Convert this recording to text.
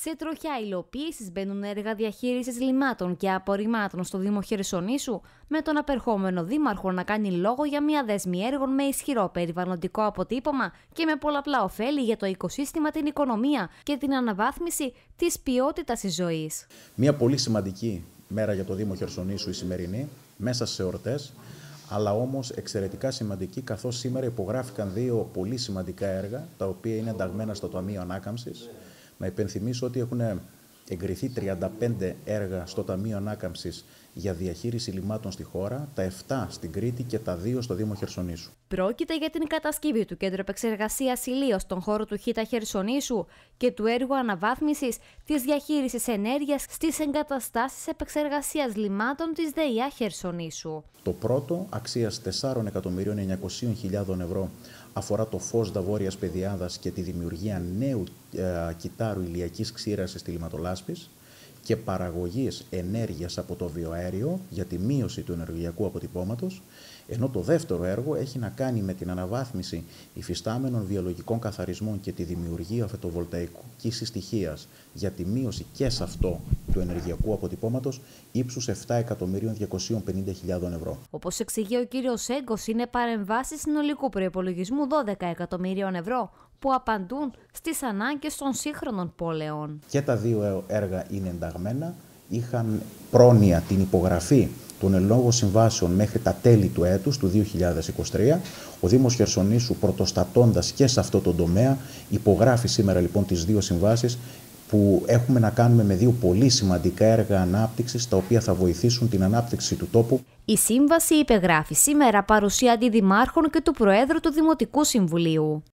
Σε τροχιά υλοποίησης μπαίνουν έργα διαχείρισης λιμάτων και απορριμμάτων στο Δήμο Χερσονήσου, με τον απερχόμενο δήμαρχο να κάνει λόγο για μια δέσμη έργων με ισχυρό περιβαλλοντικό αποτύπωμα και με πολλαπλά ωφέλη για το οικοσύστημα, την οικονομία και την αναβάθμιση της ποιότητας της ζωής. Μια πολύ σημαντική μέρα για το Δήμο Χερσονήσου η σημερινή, μέσα σε εορτές, αλλά όμως εξαιρετικά σημαντική, καθώς σήμερα υπογράφηκαν δύο πολύ σημαντικά έργα, τα οποία είναι ενταγμένα στο Ταμείο Ανάκαμψης. Να υπενθυμίσω ότι έχουν εγκριθεί 35 έργα στο Ταμείο Ανάκαμψης για διαχείριση λιμάτων στη χώρα, τα 7 στην Κρήτη και τα 2 στο Δήμο Χερσονήσου. Πρόκειται για την κατασκευή του Κέντρου Επεξεργασίας Ηλίως στον χώρο του ΧΙΤΑ Χερσονήσου και του έργου αναβάθμισης της διαχείρισης ενέργειας στις εγκαταστάσεις επεξεργασίας λιμάτων της ΔΕΙΑ Χερσονήσου. Το πρώτο, αξίας 4.900.000 ευρώ, αφορά το φως Δαβόρειας Πεδιάδας και τη δημιουργία νέου κυτάρου ηλιακής ξύρασης στη Λιματολάσπης και παραγωγής ενέργειας από το βιοαέριο για τη μείωση του ενεργειακού αποτυπώματος, ενώ το δεύτερο έργο έχει να κάνει με την αναβάθμιση υφιστάμενων βιολογικών καθαρισμών και τη δημιουργία φωτοβολταϊκής συστοιχίας για τη μείωση και σε αυτό του ενεργειακού αποτυπώματος ύψους 7.250.000 ευρώ. Όπως εξηγεί ο κύριος Έγκος, είναι παρεμβάσεις συνολικού προϋπολογισμού 12 εκατομμυρίων ευρώ που απαντούν στις ανάγκες των σύγχρονων πόλεων. Και τα δύο έργα είναι ενταγμένα, είχαν πρόνοια την υπογραφή των εν λόγω συμβάσεων μέχρι τα τέλη του έτους, του 2023. Ο Δήμος Χερσονήσου, πρωτοστατώντας και σε αυτό το τομέα, υπογράφει σήμερα λοιπόν τις δύο συμβάσεις που έχουμε να κάνουμε με δύο πολύ σημαντικά έργα ανάπτυξης, τα οποία θα βοηθήσουν την ανάπτυξη του τόπου. Η σύμβαση υπεγράφει σήμερα παρουσία αντιδημάρχων και του Προέδρου του Δημοτικού Συμβουλίου.